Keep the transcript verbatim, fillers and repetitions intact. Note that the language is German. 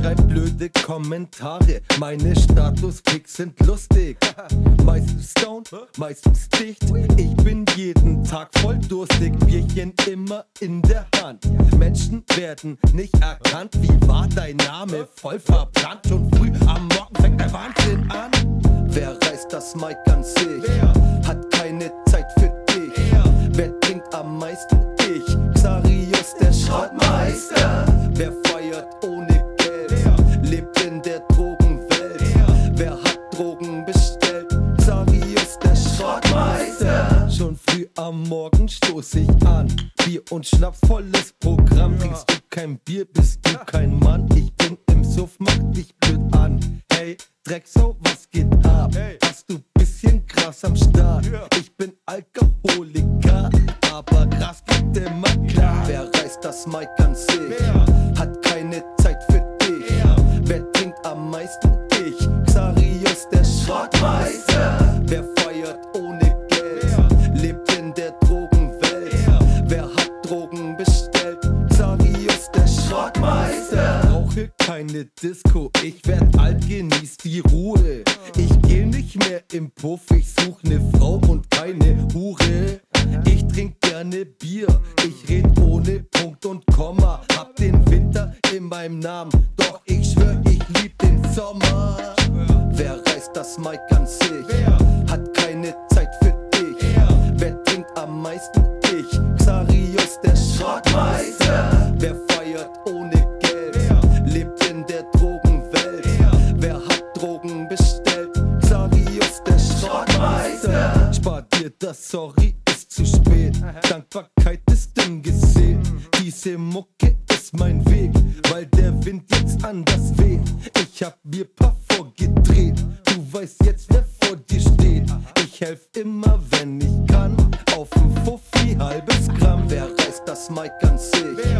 schreib blöde Kommentare, meine Statuskicks sind lustig. Meistens stoned, meistens dicht, ich bin jeden Tag voll durstig. Bierchen immer in der Hand, Menschen werden nicht erkannt. Wie war dein Name? Voll verbrannt, schon früh am Morgen fängt der Wahnsinn an. Wer reißt das Mic an sich? Hat keine Zeit für dich. Wer trinkt am meisten? Ich, Xarius, der Schrottmeister. Wer feiert ohne Geld? Lebt in der Drogenwelt. Wer hat Drogen bestellt? Xarius, der Schrottmeister. Schon früh am Morgen stoß ich an. Bier und Schnaps, volles Programm. Trinkst du kein Bier, bist du kein Mann. Ich bin im Suff, mach dich blöd an. Hey, Drecksau, was geht ab? Hast du bisschen krass am Start? Ich bin Alkoholiker, aber Gras geht immer klar. Wer reißt das Mic an sich? Hat keine Zeit für dich. Wer trinkt am meisten? Ich, Xarius, der Schrottmeister. Wer feiert ohne Geld? Lebt in der Drogenwelt. Wer hat Drogen bestellt? Xarius, der Schrottmeister. Brauche keine Disco, ich werd alt, genieß die Ruhe. Ich geh nicht mehr im Puff, ich such ne Frau und keine Hure. Ich trink gerne Bier, ich red ohne Punkt und Komma. Hab den Winter in meinem Namen, doch ich schwör, ich lieb den Sommer. Wer reißt das Mic an sich? Hat keine Zeit für dich. Wer trinkt am meisten? Ich, Xarius, der Schrottmeister. Wer feiert ohne Geld? Lebt in der Drogenwelt. Wer hat Drogen bestellt? Xarius, der Schrottmeister. Spar dir das, sorry, ist zu spät. Dankbarkeit ist im Gesehen. Diese Mucke ist mein Weg, weil der Wind jetzt anders weht. Ich hab mir paar vorgedreht, du weißt jetzt, wer vor dir steht. Ich helf immer, wenn ich kann, auf dem Fuffi halbes Gramm. Wer reißt das Mic an sich?